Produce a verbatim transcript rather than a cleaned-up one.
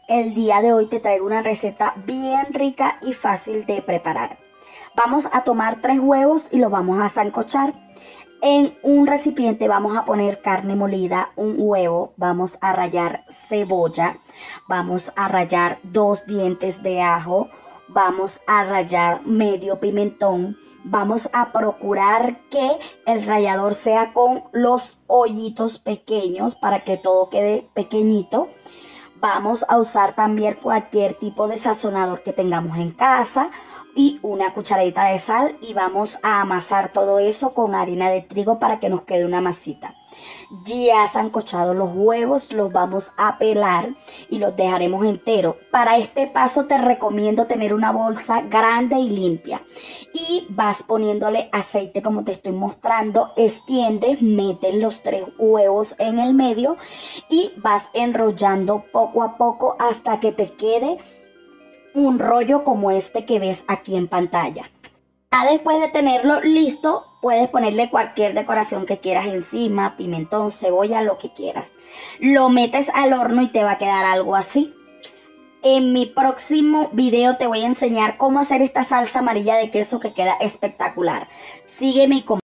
el día de hoy te traigo una receta bien rica y fácil de preparar. Vamos a tomar tres huevos y los vamos a sancochar. En un recipiente vamos a poner carne molida, un huevo, vamos a rallar cebolla, vamos a rallar dos dientes de ajo, vamos a rallar medio pimentón. Vamos a procurar que el rallador sea con los hoyitos pequeños para que todo quede pequeñito. Vamos a usar también cualquier tipo de sazonador que tengamos en casa y una cucharadita de sal, y vamos a amasar todo eso con harina de trigo para que nos quede una masita. Ya sancochados los huevos, los vamos a pelar y los dejaremos enteros. Para este paso te recomiendo tener una bolsa grande y limpia. Y vas poniéndole aceite como te estoy mostrando, extiendes, metes los tres huevos en el medio y vas enrollando poco a poco hasta que te quede un rollo como este que ves aquí en pantalla. Ya después de tenerlo listo, puedes ponerle cualquier decoración que quieras encima, pimentón, cebolla, lo que quieras. Lo metes al horno y te va a quedar algo así. En mi próximo video te voy a enseñar cómo hacer esta salsa amarilla de queso que queda espectacular. Sígueme y